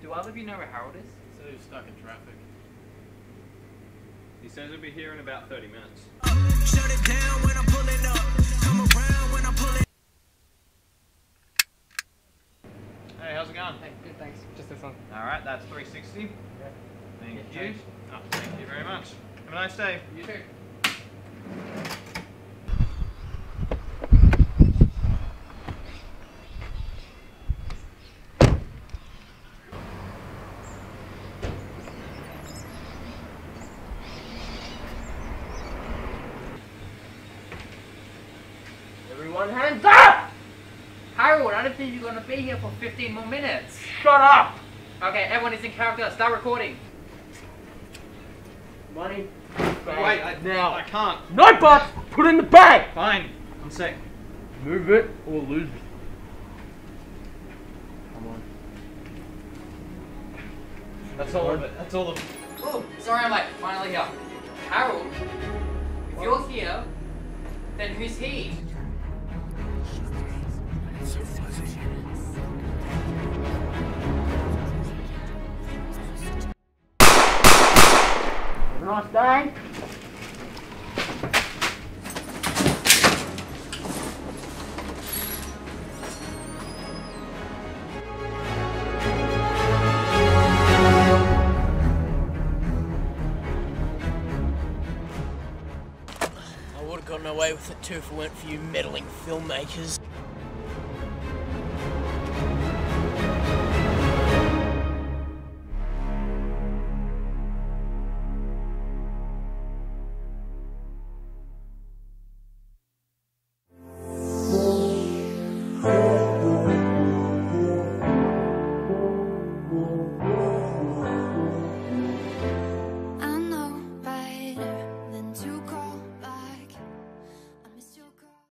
Do either of you know where Harold is? So he's stuck in traffic. He says he'll be here in about 30 minutes. Shut it down when I'm pulling up. Come around when I'm pulling. Hey, how's it going? Hey, good, thanks. Just this one. Alright, that's 360. Yeah. Thank Yeah, you. thanks. Oh, thank you very much. Have a nice day. You too. Everyone hands up! Harold, I don't think you're gonna be here for 15 more minutes. Shut up! Okay, everyone is in character. Start recording. Money. Wait, now. I can't. No buts! Put it in the bag! Fine. One sec. Move it or lose it. Come on. That's all of it. That's all of it. Oh, sorry I'm late. Finally here. Harold, if you're here, then who's he? Nice day. I would have gotten away with it too if it weren't for you meddling filmmakers.